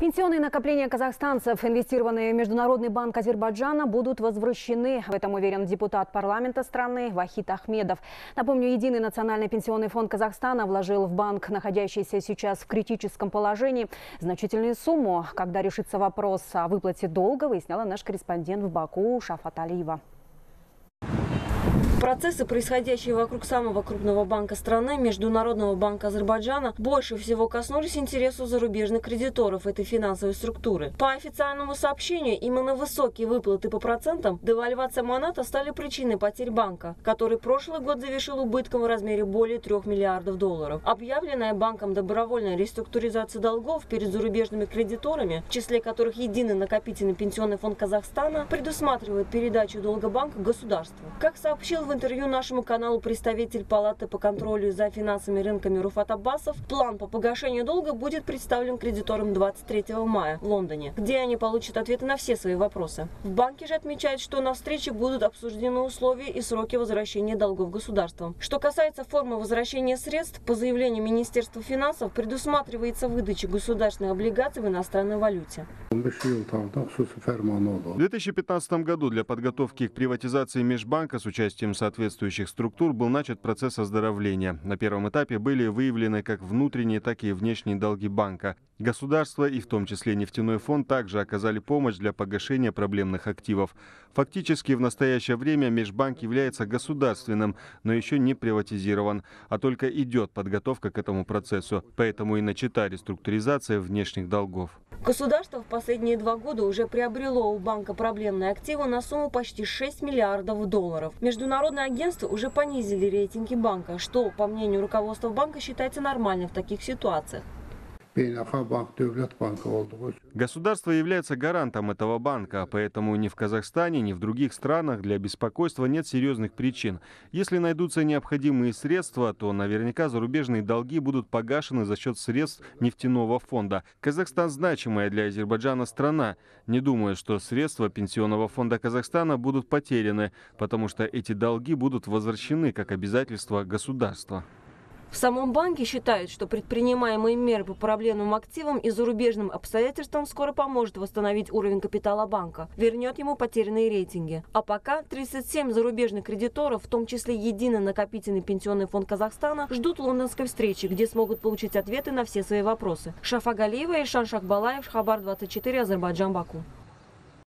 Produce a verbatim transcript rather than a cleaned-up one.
Пенсионные накопления казахстанцев, инвестированные в Международный банк Азербайджана, будут возвращены. В этом уверен депутат парламента страны Вахид Ахмедов. Напомню, Единый национальный пенсионный фонд Казахстана вложил в банк, находящийся сейчас в критическом положении, значительную сумму. Когда решится вопрос о выплате долга, выясняла наш корреспондент в Баку Шафат Алиева. Процессы, происходящие вокруг самого крупного банка страны, Международного банка Азербайджана, больше всего коснулись интересов зарубежных кредиторов этой финансовой структуры. По официальному сообщению, именно высокие выплаты по процентам, девальвация маната стали причиной потерь банка, который прошлый год завершил убытком в размере более трех миллиардов долларов. Объявленная банком добровольная реструктуризация долгов перед зарубежными кредиторами, в числе которых Единый накопительный пенсионный фонд Казахстана, предусматривает передачу долга банка государству. Как сообщил в В интервью нашему каналу представитель Палаты по контролю за финансовыми рынками Руфат Аббасов, план по погашению долга будет представлен кредиторам двадцать третьего мая в Лондоне, где они получат ответы на все свои вопросы. В банке же отмечают, что на встрече будут обсуждены условия и сроки возвращения долгов государством. Что касается формы возвращения средств, по заявлению Министерства финансов предусматривается выдача государственных облигаций в иностранной валюте. В две тысячи пятнадцатом году для подготовки к приватизации межбанка с участием соответствующих структур был начат процесс оздоровления. На первом этапе были выявлены как внутренние, так и внешние долги банка. Государство и в том числе нефтяной фонд также оказали помощь для погашения проблемных активов. Фактически в настоящее время межбанк является государственным, но еще не приватизирован, а только идет подготовка к этому процессу. Поэтому и начата реструктуризация внешних долгов. Государство в последние два года уже приобрело у банка проблемные активы на сумму почти шесть миллиардов долларов. Международные агентства уже понизили рейтинги банка, что, по мнению руководства банка, считается нормальным в таких ситуациях. Государство является гарантом этого банка, поэтому ни в Казахстане, ни в других странах для беспокойства нет серьезных причин. Если найдутся необходимые средства, то наверняка зарубежные долги будут погашены за счет средств нефтяного фонда. Казахстан значимая для Азербайджана страна. Не думаю, что средства Пенсионного фонда Казахстана будут потеряны, потому что эти долги будут возвращены как обязательство государства. В самом банке считают, что предпринимаемые меры по проблемным активам и зарубежным обстоятельствам скоро поможет восстановить уровень капитала банка, вернет ему потерянные рейтинги. А пока тридцать семь зарубежных кредиторов, в том числе Единый накопительный пенсионный фонд Казахстана, ждут лондонской встречи, где смогут получить ответы на все свои вопросы. Шафат Алиева и Шан Шахбалаев, Хабар двадцать четыре, Азербайджан, Баку.